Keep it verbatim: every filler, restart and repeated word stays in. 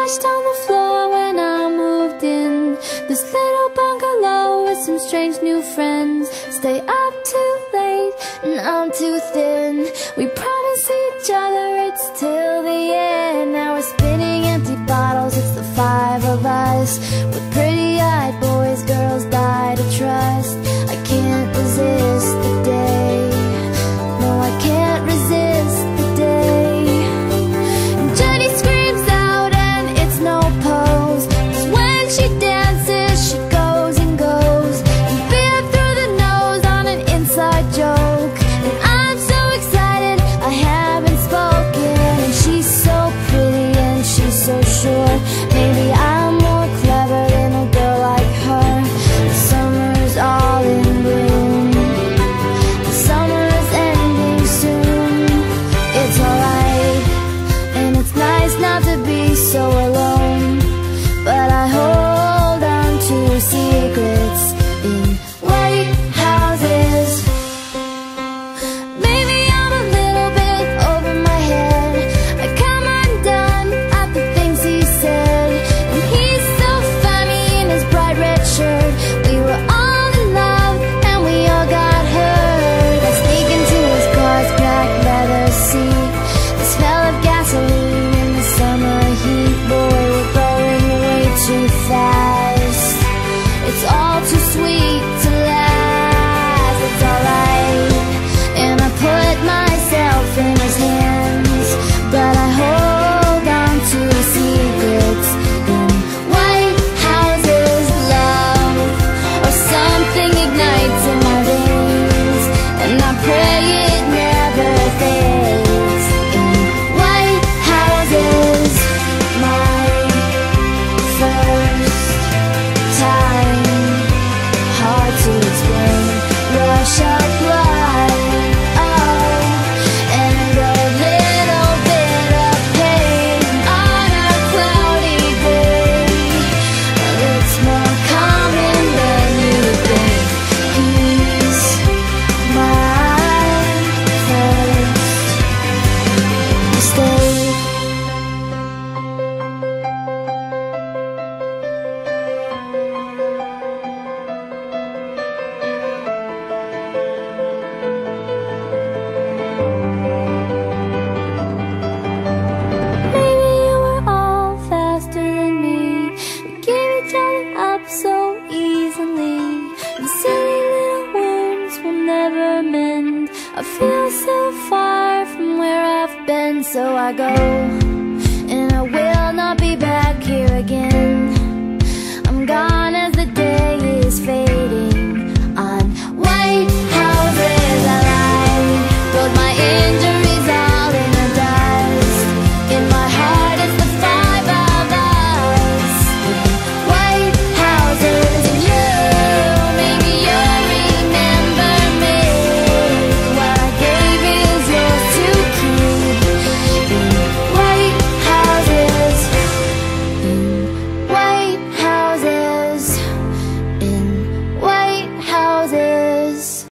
crashed on the floor when I moved in this little bungalow with some strange new friends. Stay up too late and I'm too thin. We promise each other it's till the end. Now we're spinning empty bottles, it's the five of us, with pretty-eyed boys, girls die to trust. I can't resist the day, no I can't resist the day. And Jenny screams out and it's no pose, 'cause when she dances she goes and goes, and beer through the nose on an inside joke. And I'm so excited I haven't spoken, and she's so pretty and she's so sure. Maybe I'm more clever than a girl like her. The summer's all in bloom, the summer's ending soon. It's alright, and it's nice not to be so alone, but I hold on to secrets in white houses. Maybe I'm a little bit over my head, I come undone at the things he said. And he's so funny in his bright red shirt. We were all in love and we all got hurt. I sneak into his car's cracked leather seat, the smell of gasoline in the summer heat. Boy, we're going way too fast, it's all too sweet to last. It's alright, and I put myself in his hands, but I hold on to secrets in white houses. Love or something ignites in my veins, and I pray it never fades. In white houses, my first time, hard to explain, rush of blood, oh, and a little bit of pain on a cloudy day. It's more common than you think. He's my first mistake. Maybe you were all faster than me, we gave each other up so easily, and silly little wounds will never mend. I feel so far from where I've been, so I go